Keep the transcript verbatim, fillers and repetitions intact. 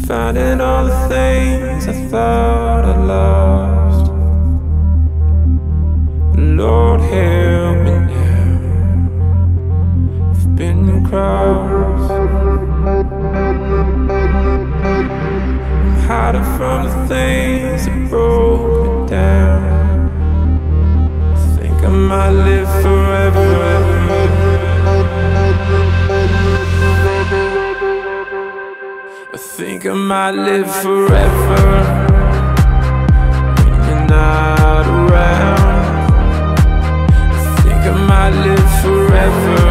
finding all the things I thought I lost. Lord help me now, I've been crossed. I'm hiding from the things that broke me down. I think I might live forever. I think I might live forever when you're not around. I think I might live forever.